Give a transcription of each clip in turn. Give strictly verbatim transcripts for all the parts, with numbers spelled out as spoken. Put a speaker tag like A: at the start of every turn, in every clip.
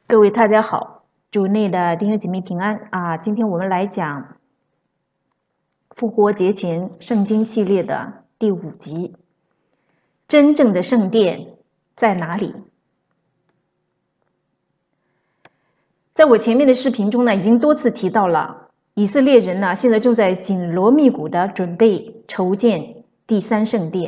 A: 各位大家好，主内的弟兄姐妹平安啊！今天我们来讲复活节前圣经系列的第五集，真正的圣殿在哪里？在我前面的视频中呢，已经多次提到了，以色列人呢现在正在紧锣密鼓的准备筹建第三圣殿。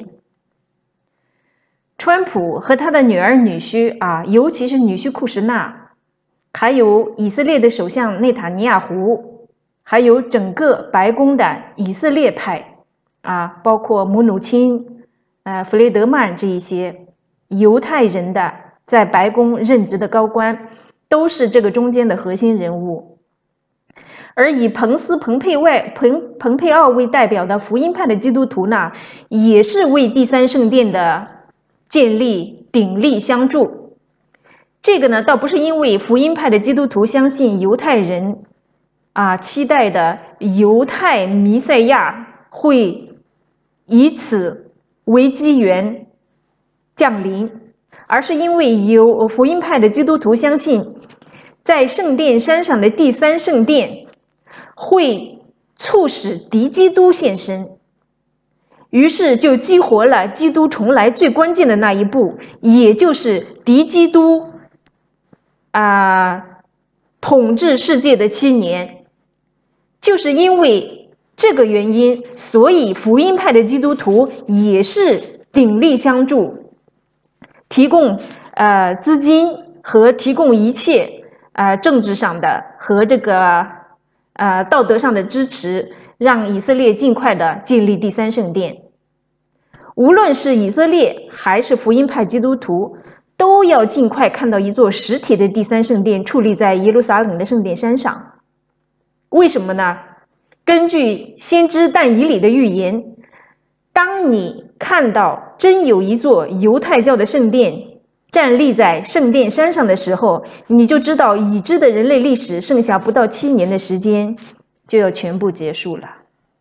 A: 川普和他的女儿女婿啊，尤其是女婿库什纳。还有以色列的首相内塔尼亚胡，还有整个白宫的以色列派啊，包括姆努钦、呃弗雷德曼这一些犹太人的在白宫任职的高官，都是这个中间的核心人物。而以彭斯、彭佩外、彭彭佩奥为代表的福音派的基督徒呢，也是为第三圣殿的建立鼎力相助。这个呢，倒不是因为福音派的基督徒相信犹太人啊期待的犹太弥赛亚会以此为机缘降临，而是因为有福音派的基督徒相信，在圣殿山上的第三圣殿会促使敌基督现身，于是就激活了基督重来最关键的那一步，也就是敌基督啊、呃，统治世界的七年。就是因为这个原因，所以福音派的基督徒也是鼎力相助，提供呃资金和提供一切呃政治上的和这个呃道德上的支持，让以色列尽快的建立第三圣殿。无论是以色列还是福音派基督徒，都要尽快看到一座实体的第三圣殿矗立在耶路撒冷的圣殿山上。为什么呢？根据先知但以理的预言，当你看到真有一座犹太教的圣殿站立在圣殿山上的时候，你就知道已知的人类历史剩下不到七年的时间就要全部结束了。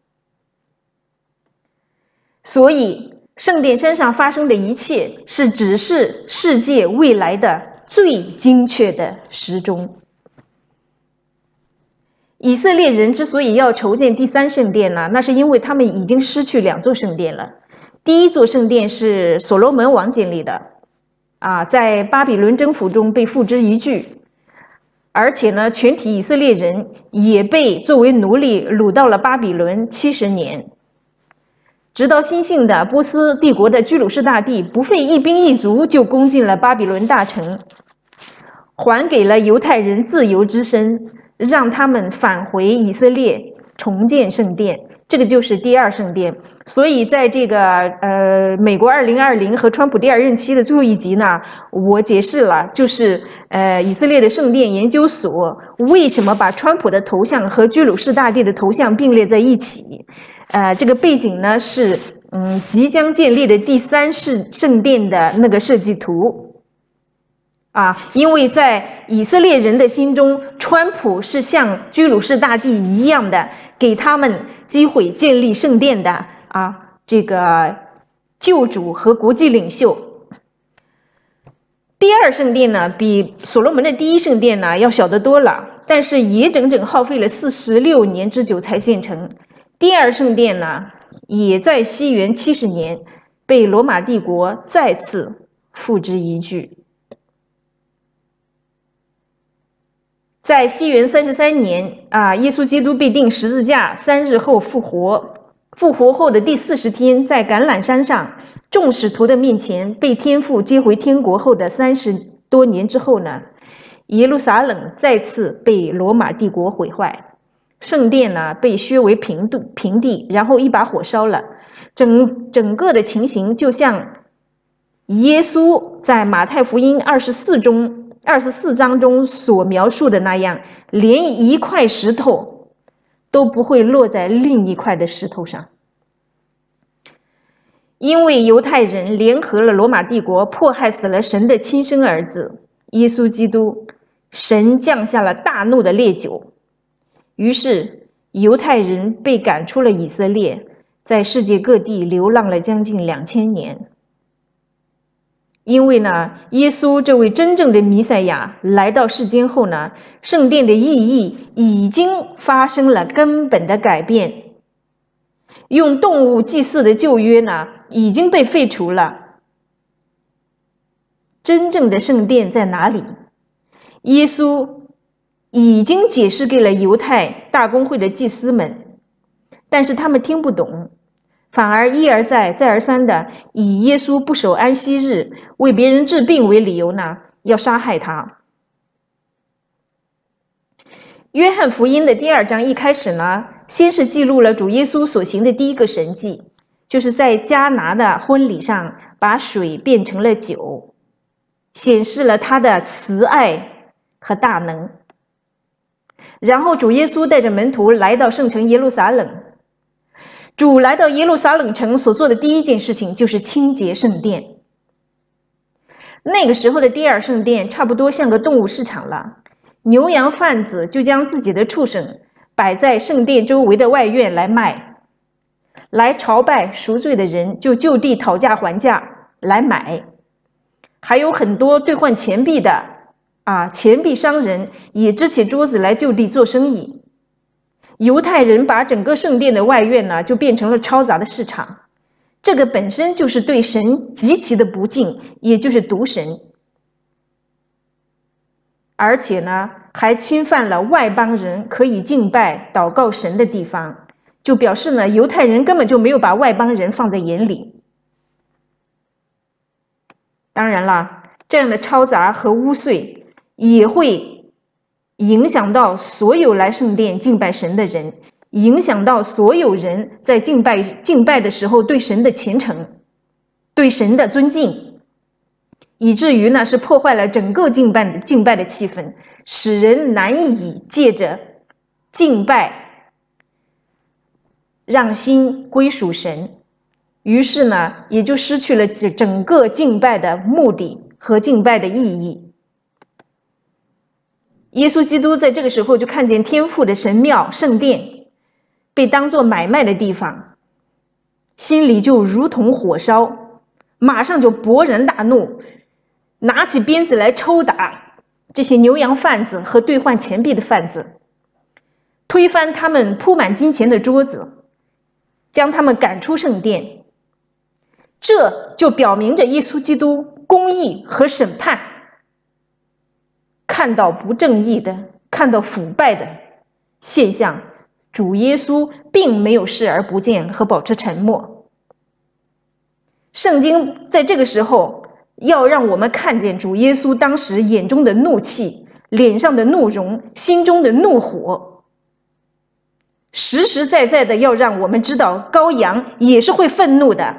A: 所以圣殿山上发生的一切是指示世界未来的最精确的时钟。以色列人之所以要筹建第三圣殿呢，那是因为他们已经失去两座圣殿了。第一座圣殿是所罗门王建立的，啊，在巴比伦征服中被付之一炬，而且呢，全体以色列人也被作为奴隶掳到了巴比伦七十年。直到新兴的波斯帝国的居鲁士大帝不费一兵一卒就攻进了巴比伦大城，还给了犹太人自由之身，让他们返回以色列重建圣殿，这个就是第二圣殿。所以在这个呃美国二零二零和川普第二任期的最后一集呢，我解释了，就是呃以色列的圣殿研究所为什么把川普的头像和居鲁士大帝的头像并列在一起。呃，这个背景呢是嗯即将建立的第三世圣殿的那个设计图啊，因为在以色列人的心中，川普是像居鲁士大帝一样的给他们机会建立圣殿的啊这个救主和国际领袖。第二圣殿呢，比所罗门的第一圣殿呢要小得多了，但是也整整耗费了四十六年之久才建成。第二圣殿呢，也在西元七十年被罗马帝国再次付之一炬。在西元三十三年啊，耶稣基督被钉十字架，三日后复活。复活后的第四十天，在橄榄山上众使徒的面前被天父接回天国后的三十多年之后呢，耶路撒冷再次被罗马帝国毁坏。圣殿呢被削为平地，平地，然后一把火烧了。整整个的情形就像耶稣在马太福音二十四中二十四章中所描述的那样，连一块石头都不会落在另一块的石头上。因为犹太人联合了罗马帝国，迫害死了神的亲生儿子耶稣基督，神降下了大怒的烈酒。于是犹太人被赶出了以色列，在世界各地流浪了将近两千年。 因为呢，耶稣这位真正的弥赛亚来到世间后呢，圣殿的意义已经发生了根本的改变。用动物祭祀的旧约呢，已经被废除了。真正的圣殿在哪里？耶稣已经解释给了犹太大公会的祭司们，但是他们听不懂，反而一而再再而三的以耶稣不守安息日为别人治病为理由呢，要杀害他。约翰福音的第二章一开始呢，先是记录了主耶稣所行的第一个神迹，就是在迦拿的婚礼上把水变成了酒，显示了他的慈爱和大能。然后主耶稣带着门徒来到圣城耶路撒冷。主来到耶路撒冷城所做的第一件事情就是清洁圣殿。那个时候的第二圣殿差不多像个动物市场了，牛羊贩子就将自己的畜生摆在圣殿周围的外院来卖，来朝拜赎罪的人就就地讨价还价来买，还有很多兑换钱币的啊，钱币商人也支起桌子来就地做生意。犹太人把整个圣殿的外院呢，就变成了嘈杂的市场，这个本身就是对神极其的不敬，也就是渎神，而且呢，还侵犯了外邦人可以敬拜、祷告神的地方，就表示呢，犹太人根本就没有把外邦人放在眼里。当然了，这样的嘈杂和污秽也会影响到所有来圣殿敬拜神的人，影响到所有人在敬拜敬拜的时候对神的虔诚，对神的尊敬，以至于呢是破坏了整个敬拜的敬拜的气氛，使人难以借着敬拜让心归属神，于是呢也就失去了整个敬拜的目的和敬拜的意义。耶稣基督在这个时候就看见天父的神庙圣殿被当作买卖的地方，心里就如同火烧，马上就勃然大怒，拿起鞭子来抽打这些牛羊贩子和兑换钱币的贩子，推翻他们铺满金钱的桌子，将他们赶出圣殿。这就表明着耶稣基督公义和审判，看到不正义的，看到腐败的现象，主耶稣并没有视而不见和保持沉默。圣经在这个时候要让我们看见主耶稣当时眼中的怒气，脸上的怒容，心中的怒火，实实在在的要让我们知道羔羊也是会愤怒的。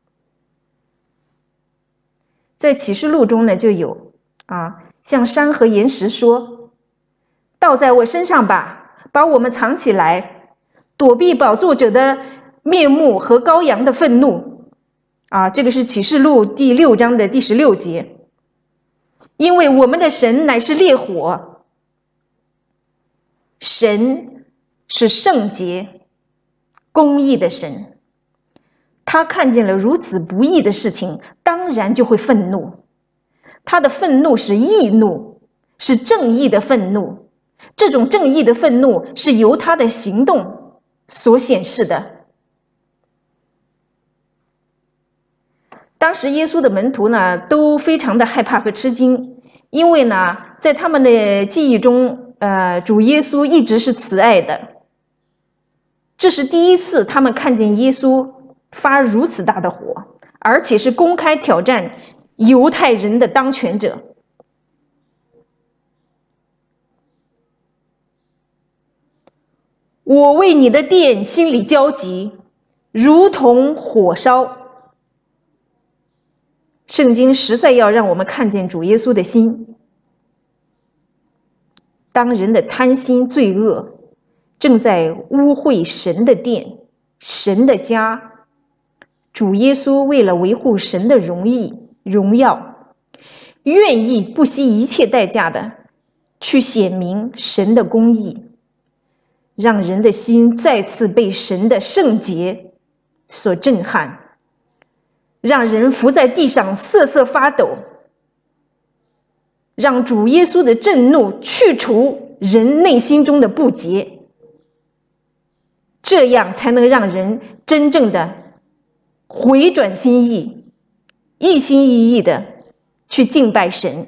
A: 在启示录中呢，就有啊向山和岩石说，倒在我身上吧，把我们藏起来，躲避宝座者的面目和羔羊的愤怒。啊，这个是启示录第六章的第十六节。因为我们的神乃是烈火，神是圣洁公义的神，他看见了如此不义的事情，当然就会愤怒。他的愤怒是义怒，是正义的愤怒。这种正义的愤怒是由他的行动所显示的。当时耶稣的门徒呢，都非常的害怕和吃惊，因为呢，在他们的记忆中，呃，主耶稣一直是慈爱的。这是第一次他们看见耶稣发如此大的火，而且是公开挑战犹太人的当权者。我为你的殿心里焦急，如同火烧。圣经实在要让我们看见主耶稣的心。当人的贪心罪恶正在污秽神的殿、神的家，主耶稣为了维护神的荣誉、荣耀，愿意不惜一切代价的去显明神的公义，让人的心再次被神的圣洁所震撼， 让人伏在地上瑟瑟发抖，让主耶稣的震怒去除人内心中的不洁，这样才能让人真正的回转心意，一心一意的去敬拜神。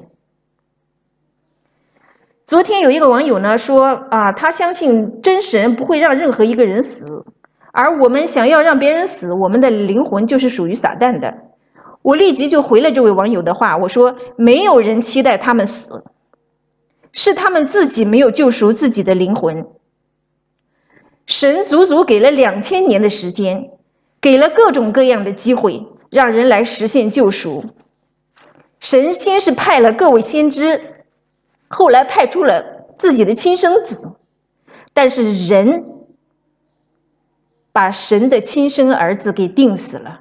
A: 昨天有一个网友呢说啊，他相信真神不会让任何一个人死，而我们想要让别人死，我们的灵魂就是属于撒旦的。我立即就回了这位网友的话，我说没有人期待他们死，是他们自己没有救赎自己的灵魂。神足足给了两千年的时间，给了各种各样的机会，让人来实现救赎。神先是派了各位先知，后来派出了自己的亲生子，但是人把神的亲生儿子给钉死了。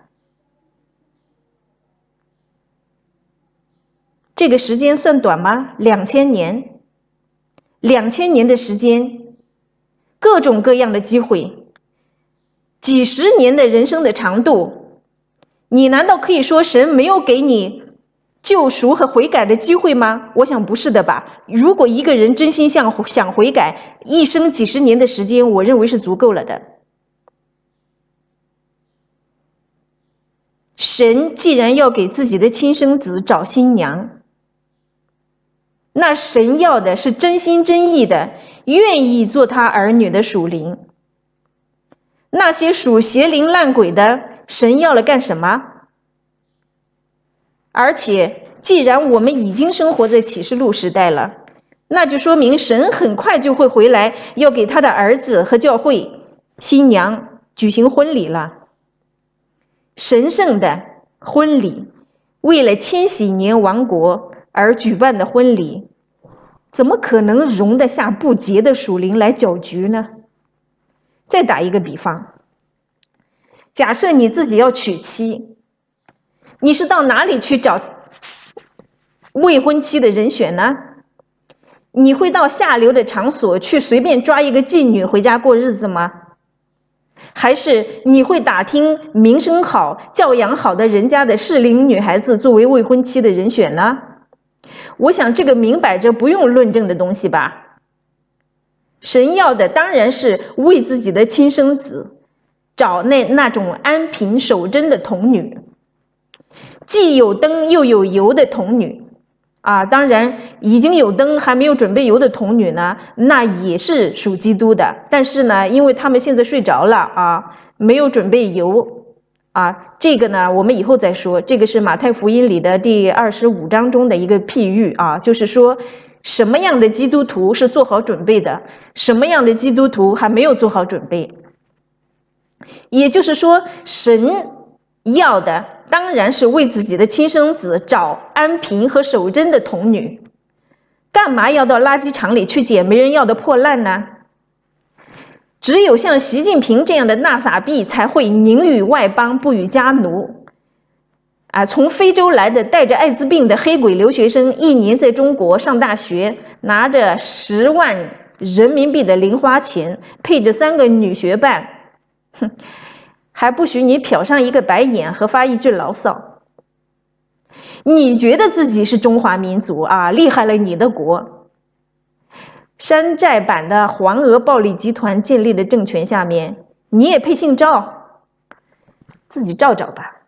A: 这个时间算短吗？两千年，两千年的时间，各种各样的机会，几十年的人生的长度，你难道可以说神没有给你救赎和悔改的机会吗？我想不是的吧。如果一个人真心想想悔改，一生几十年的时间，我认为是足够了的。神既然要给自己的亲生子找新娘，那神要的是真心真意的，愿意做他儿女的属灵。那些属邪灵烂鬼的，神要了干什么？而且既然我们已经生活在启示录时代了，那就说明神很快就会回来，要给他的儿子和教会新娘举行婚礼了。神圣的婚礼，为了千禧年王国而举办的婚礼，怎么可能容得下不洁的属灵来搅局呢？再打一个比方，假设你自己要娶妻，你是到哪里去找未婚妻的人选呢？你会到下流的场所去随便抓一个妓女回家过日子吗？还是你会打听名声好、教养好的人家的适龄女孩子作为未婚妻的人选呢？我想这个明摆着不用论证的东西吧。神要的当然是为自己的亲生子找那那种安贫守贞的童女，既有灯又有油的童女啊，当然已经有灯还没有准备油的童女呢，那也是属基督的，但是呢，因为他们现在睡着了啊，没有准备油啊，这个呢我们以后再说。这个是马太福音里的第二十五章中的一个譬喻啊，就是说什么样的基督徒是做好准备的，什么样的基督徒还没有做好准备。也就是说，神要的当然是为自己的亲生子找安贫和守贞的童女，干嘛要到垃圾场里去捡没人要的破烂呢？只有像习近平这样的那撒币才会宁与外邦不与家奴啊！从非洲来的带着艾滋病的黑鬼留学生，一年在中国上大学，拿着十万人民币的零花钱，配着三个女学伴，哼，还不许你瞟上一个白眼和发一句牢骚。你觉得自己是中华民族啊，厉害了你的国。山寨版的黄俄暴力集团建立的政权下面，你也配姓赵？自己照找吧。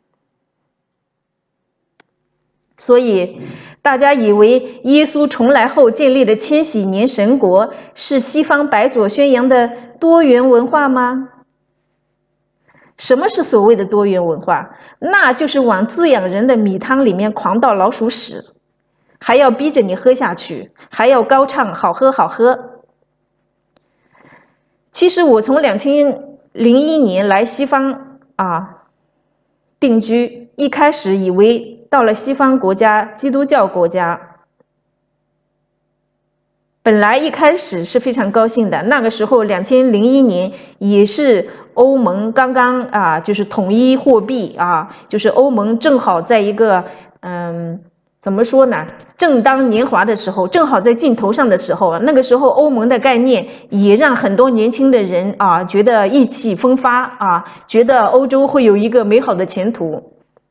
A: 所以大家以为耶稣重来后建立的千禧年神国是西方白左宣扬的多元文化吗？什么是所谓的多元文化？那就是往滋养人的米汤里面狂倒老鼠屎，还要逼着你喝下去，还要高唱好喝好喝。其实我从两千零一年来西方啊定居，一开始以为到了西方国家，基督教国家，本来一开始是非常高兴的。那个时候两千零一年也是欧盟刚刚啊，就是统一货币啊，就是欧盟正好在一个嗯，怎么说呢？正当年华的时候，正好在劲头上的时候，那个时候欧盟的概念也让很多年轻的人啊觉得意气风发啊，觉得欧洲会有一个美好的前途。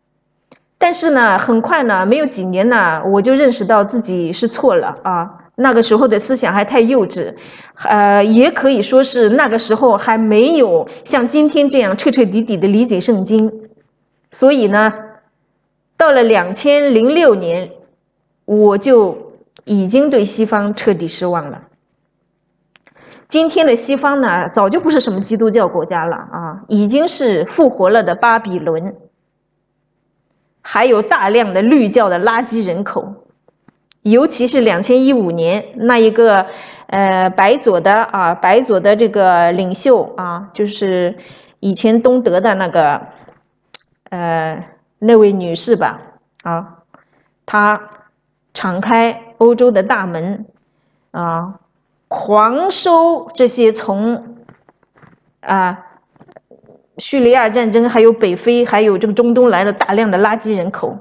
A: 但是呢，很快呢，没有几年呢，我就认识到自己是错了啊。那个时候的思想还太幼稚，呃，也可以说是那个时候还没有像今天这样彻彻底底的理解圣经。所以呢，到了两千零六年，我就已经对西方彻底失望了。今天的西方呢，早就不是什么基督教国家了啊，已经是复活了的巴比伦，还有大量的绿教的垃圾人口。尤其是两千一五年那一个呃白左的啊白左的这个领袖啊，就是以前东德的那个呃那位女士吧啊，她敞开欧洲的大门啊，狂收这些从啊叙利亚战争还有北非还有这个中东来的大量的垃圾人口。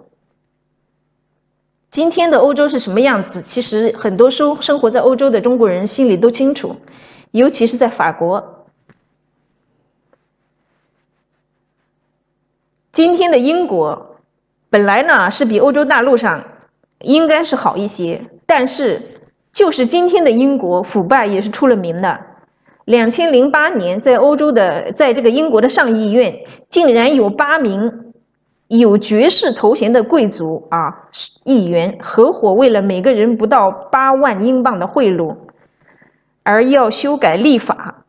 A: 今天的欧洲是什么样子？其实很多生生活在欧洲的中国人心里都清楚，尤其是在法国。今天的英国本来呢是比欧洲大陆上应该是好一些，但是就是今天的英国腐败也是出了名的。两千零八年，在欧洲的，在这个英国的上议院，竟然有八名有爵士头衔的贵族啊，议员合伙为了每个人不到八万英镑的贿赂，而要修改立法。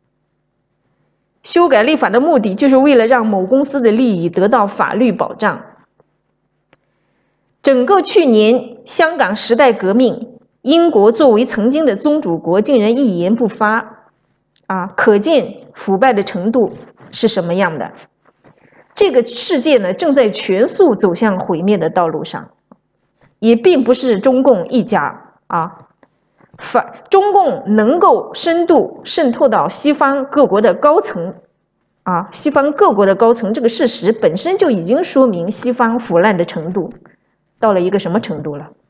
A: 修改立法的目的就是为了让某公司的利益得到法律保障。整个去年香港时代革命，英国作为曾经的宗主国，竟然一言不发，啊，可见腐败的程度是什么样的。这个世界呢，正在全速走向毁灭的道路上，也并不是中共一家啊，反中共能够深度渗透到西方各国的高层啊，西方各国的高层，这个事实本身就已经说明西方腐烂的程度到了一个什么程度了。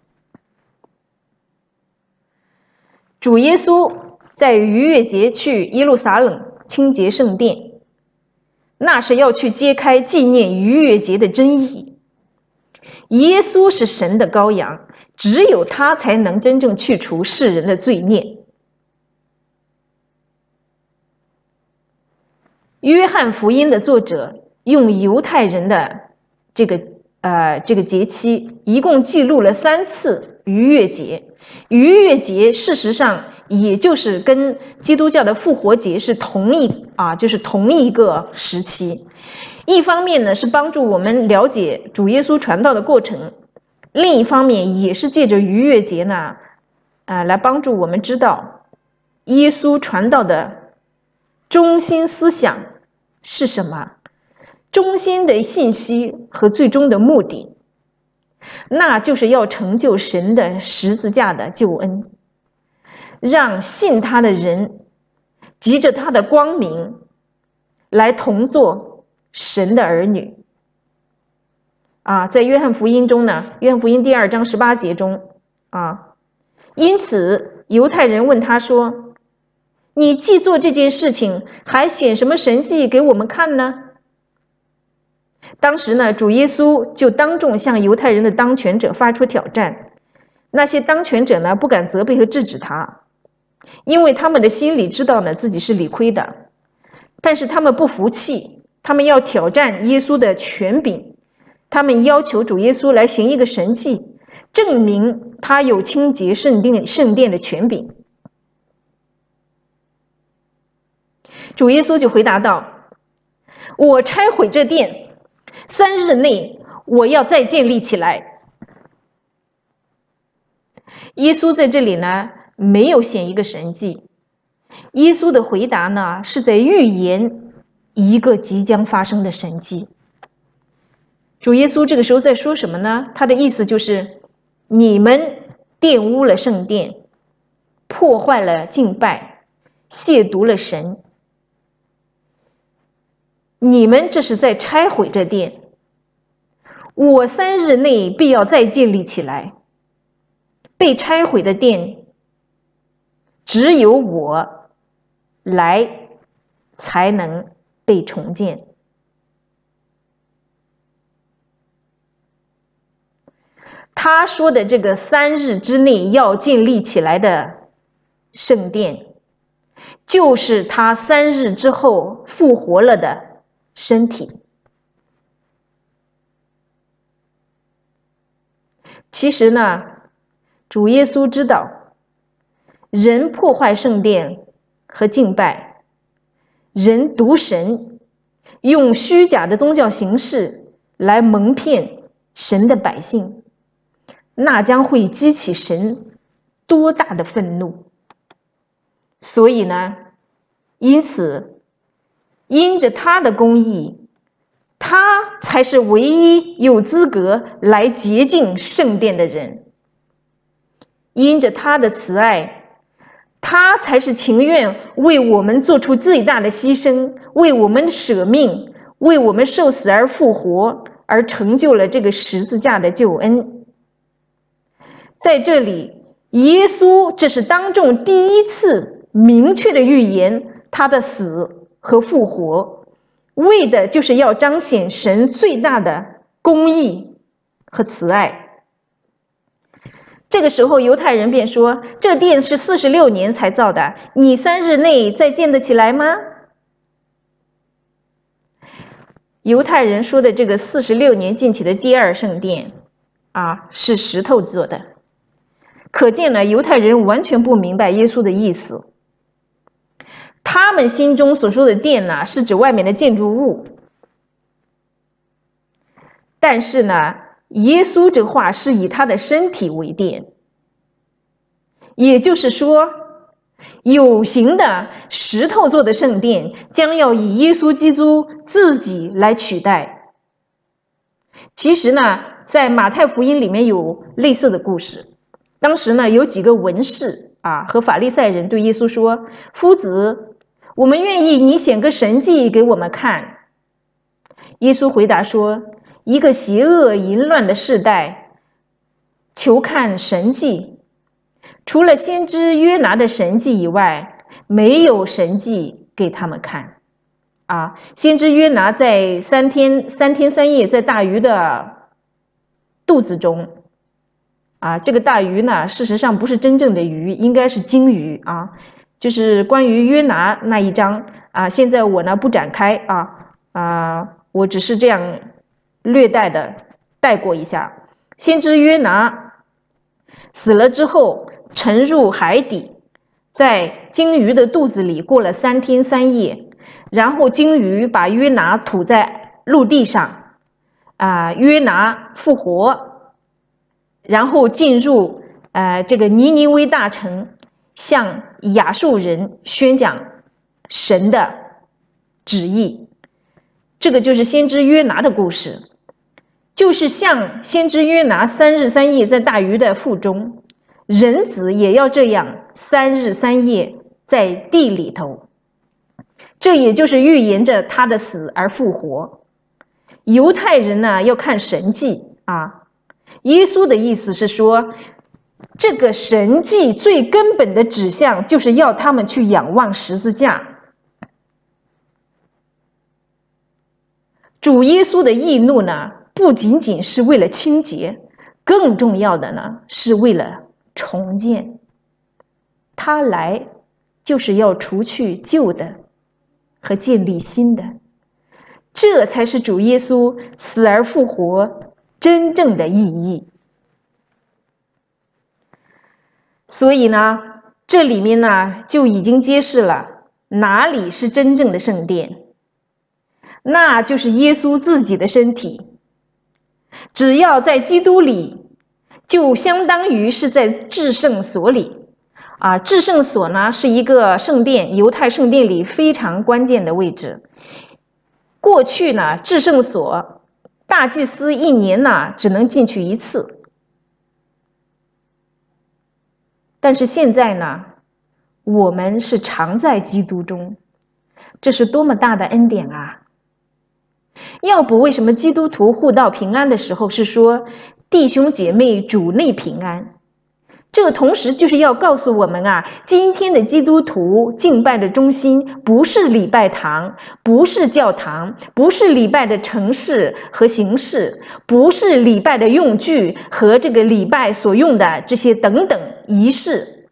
A: 主耶稣在逾越节去耶路撒冷清洁圣殿，那是要去揭开纪念逾越节的真意。耶稣是神的羔羊，只有他才能真正去除世人的罪孽。约翰福音的作者用犹太人的这个呃这个节期，一共记录了三次逾越节。逾越节事实上也就是跟基督教的复活节是同一啊，就是同一个时期。一方面呢是帮助我们了解主耶稣传道的过程，另一方面也是借着逾越节呢，啊、呃，来帮助我们知道耶稣传道的中心思想是什么，中心的信息和最终的目的，那就是要成就神的十字架的救恩。让信他的人藉着他的光明来同作神的儿女啊，在约翰福音中呢，约翰福音第二章十八节中啊，因此犹太人问他说：“你既做这件事情，还显什么神迹给我们看呢？”当时呢，主耶稣就当众向犹太人的当权者发出挑战。那些当权者呢，不敢责备和制止他，因为他们的心里知道呢自己是理亏的，但是他们不服气，他们要挑战耶稣的权柄，他们要求主耶稣来行一个神迹，证明他有清洁圣殿圣殿的权柄。主耶稣就回答道：“我拆毁这殿，三日内我要再建立起来。”耶稣在这里呢没有显一个神迹，耶稣的回答呢是在预言一个即将发生的神迹。主耶稣这个时候在说什么呢？他的意思就是：你们玷污了圣殿，破坏了敬拜，亵渎了神，你们这是在拆毁这殿，我三日内必要再建立起来。被拆毁的殿，只有我来才能被重建。 他说的这个三日之内要建立起来的圣殿，就是他三日之后复活了的身体。其实呢，主耶稣知道，人破坏圣殿和敬拜，人渎神，用虚假的宗教形式来蒙骗神的百姓，那将会激起神多大的愤怒。所以呢，因此因着他的公义，他才是唯一有资格来洁净圣殿的人。因着他的慈爱，他才是情愿为我们做出最大的牺牲，为我们舍命，为我们受死而复活，而成就了这个十字架的救恩。在这里，耶稣这是当众第一次明确的预言他的死和复活，为的就是要彰显神最大的公义和慈爱。这个时候，犹太人便说：“这殿是四十六年才造的，你三日内再建得起来吗？”犹太人说的这个四十六年建起的第二圣殿啊，是石头做的，可见呢，犹太人完全不明白耶稣的意思。他们心中所说的殿呢，是指外面的建筑物。但是呢，耶稣这话是以他的身体为殿，也就是说，有形的石头做的圣殿将要以耶稣基督自己来取代。其实呢，在马太福音里面有类似的故事。当时呢，有几个文士啊和法利赛人对耶稣说：“夫子，我们愿意你显个神迹给我们看。”耶稣回答说：“一个邪恶淫乱的世代，求看神迹，除了先知约拿的神迹以外，没有神迹给他们看。”啊，先知约拿在三天三天三夜在大鱼的肚子中。啊，这个大鱼呢，事实上不是真正的鱼，应该是鲸鱼啊。就是关于约拿那一章啊，现在我呢不展开啊啊，我只是这样略带的带过一下。先知约拿死了之后，沉入海底，在鲸鱼的肚子里过了三天三夜，然后鲸鱼把约拿吐在陆地上，啊，约拿复活。然后进入呃这个尼尼微大城，向亚述人宣讲神的旨意。这个就是先知约拿的故事，就是像先知约拿三日三夜在大鱼的腹中，人子也要这样三日三夜在地里头。这也就是预言着他的死而复活。犹太人呢要看神迹啊。耶稣的意思是说，这个神迹最根本的指向就是要他们去仰望十字架。主耶稣的义怒呢，不仅仅是为了清洁，更重要的呢是为了重建。他来就是要除去旧的和建立新的，这才是主耶稣死而复活真正的意义。所以呢，这里面呢就已经揭示了哪里是真正的圣殿，那就是耶稣自己的身体。只要在基督里，就相当于是在至圣所里啊。至圣所呢是一个圣殿，犹太圣殿里非常关键的位置。过去呢，至圣所大祭司一年呢只能进去一次，但是现在呢，我们是常在基督中，这是多么大的恩典啊！要不为什么基督徒互道平安的时候是说弟兄姐妹主内平安？ 这个同时就是要告诉我们啊，今天的基督徒敬拜的中心不是礼拜堂，不是教堂，不是礼拜的程式和形式，不是礼拜的用具和这个礼拜所用的这些等等仪式。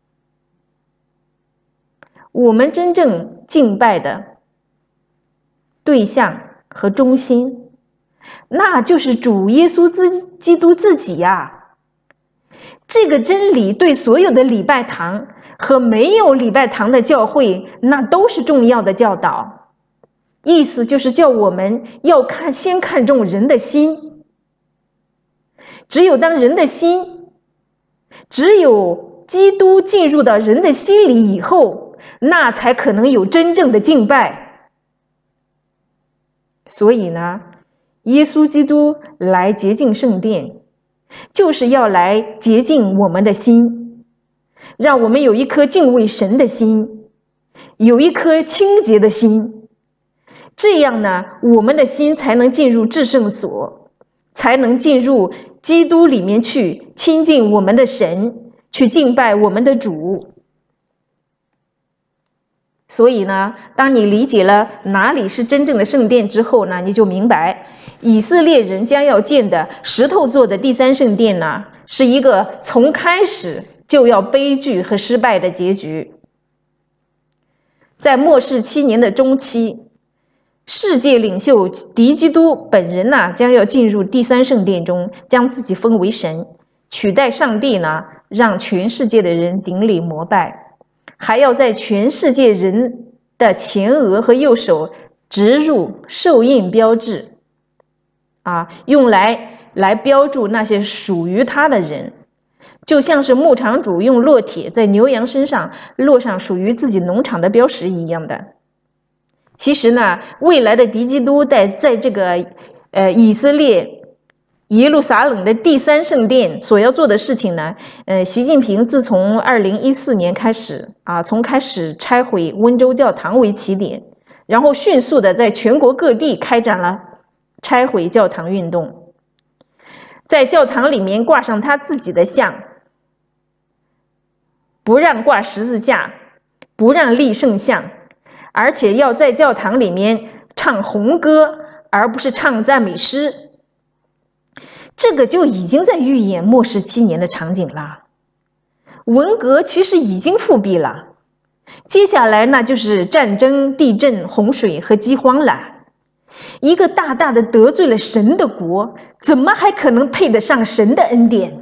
A: 我们真正敬拜的对象和中心，那就是主耶稣基督自己啊。这个真理对所有的礼拜堂和没有礼拜堂的教会，那都是重要的教导。意思就是叫我们要看，先看重人的心。只有当人的心，只有基督进入到人的心里以后，那才可能有真正的敬拜。所以呢，耶稣基督来洁净圣殿，就是要来洁净我们的心，让我们有一颗敬畏神的心，有一颗清洁的心。这样呢，我们的心才能进入至圣所，才能进入基督里面去亲近我们的神，去敬拜我们的主。所以呢，当你理解了哪里是真正的圣殿之后呢，你就明白以色列人将要建的石头做的第三圣殿呢，是一个从开始就要悲剧和失败的结局。在末世七年的中期，世界领袖敌基督本人呢，将要进入第三圣殿中，将自己封为神，取代上帝呢，让全世界的人顶礼膜拜，还要在全世界人的前额和右手植入受印标志，啊，用来来标注那些属于他的人，就像是牧场主用烙铁在牛羊身上烙上属于自己农场的标识一样的。其实呢，未来的敌基督在在这个呃以色列耶路撒冷的第三圣殿所要做的事情呢，呃，习近平自从二零一四年开始啊，从开始拆毁温州教堂为起点，然后迅速的在全国各地开展了拆毁教堂运动，在教堂里面挂上他自己的像，不让挂十字架，不让立圣像，而且要在教堂里面唱红歌，而不是唱赞美诗。这个就已经在预演末世七年的场景了。文革其实已经复辟了，接下来那就是战争、地震、洪水和饥荒了。一个大大的得罪了神的国，怎么还可能配得上神的恩典？